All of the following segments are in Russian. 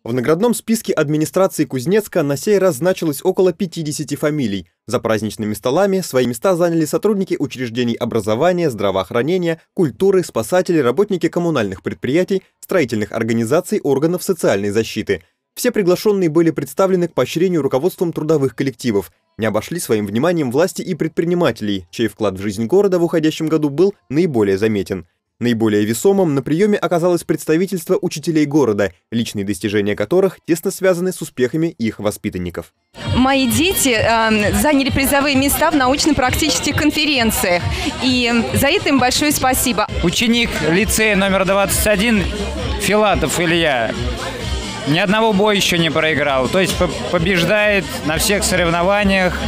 В наградном списке администрации Кузнецка на сей раз значилось около 50 фамилий. За праздничными столами свои места заняли сотрудники учреждений образования, здравоохранения, культуры, спасатели, работники коммунальных предприятий, строительных организаций, органов социальной защиты. Все приглашенные были представлены к поощрению руководством трудовых коллективов. Не обошли своим вниманием власти и предпринимателей, чей вклад в жизнь города в уходящем году был наиболее заметен. Наиболее весомым на приеме оказалось представительство учителей города, личные достижения которых тесно связаны с успехами их воспитанников. Мои дети заняли призовые места в научно-практических конференциях, и за это им большое спасибо. Ученик лицея номер 21 Филатов Илья ни одного боя еще не проиграл, то есть побеждает на всех соревнованиях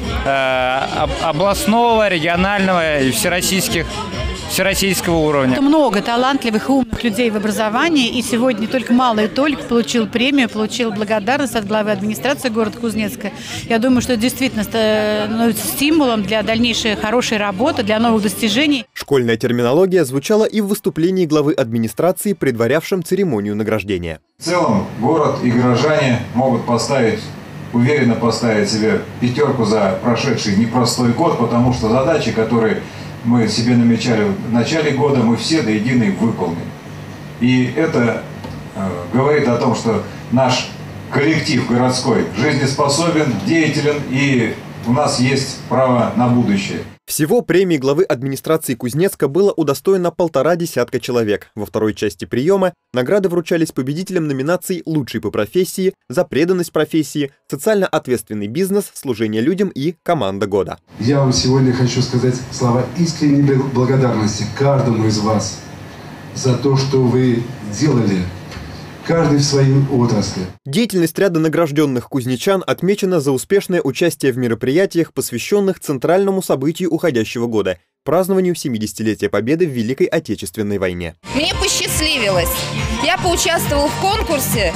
областного, регионального и всероссийского уровня. Много талантливых и умных людей в образовании, и сегодня только малый Толик получил премию, получил благодарность от главы администрации города Кузнецка. Я думаю, что это действительно становится стимулом для дальнейшей хорошей работы, для новых достижений. Школьная терминология звучала и в выступлении главы администрации, предварявшем церемонию награждения. В целом город и горожане могут уверенно поставить себе пятерку за прошедший непростой год, потому что задачи, которые мы себе намечали в начале года, мы все до единой выполнили. И это говорит о том, что наш коллектив городской жизнеспособен, деятелен, и у нас есть право на будущее. Всего премии главы администрации Кузнецка было удостоено 1,5 десятка человек. Во второй части приема награды вручались победителям номинаций «Лучший по профессии», «За преданность профессии», «Социально ответственный бизнес», «Служение людям» и «Команда года». Я вам сегодня хочу сказать слова искренней благодарности каждому из вас за то, что вы делали, каждый в своей отрасли. Деятельность ряда награжденных кузнечан отмечена за успешное участие в мероприятиях, посвященных центральному событию уходящего года – празднованию 70-летия Победы в Великой Отечественной войне. Мне посчастливилось. Я поучаствовала в конкурсе,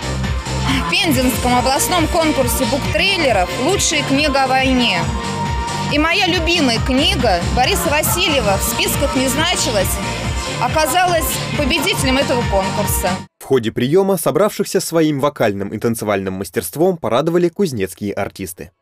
в Пензенском областном конкурсе буктрейлеров «Лучшая книга о войне». И моя любимая книга Бориса Васильева в списках не значилась, оказалась победителем этого конкурса. В ходе приема собравшихся своим вокальным и танцевальным мастерством порадовали кузнецкие артисты.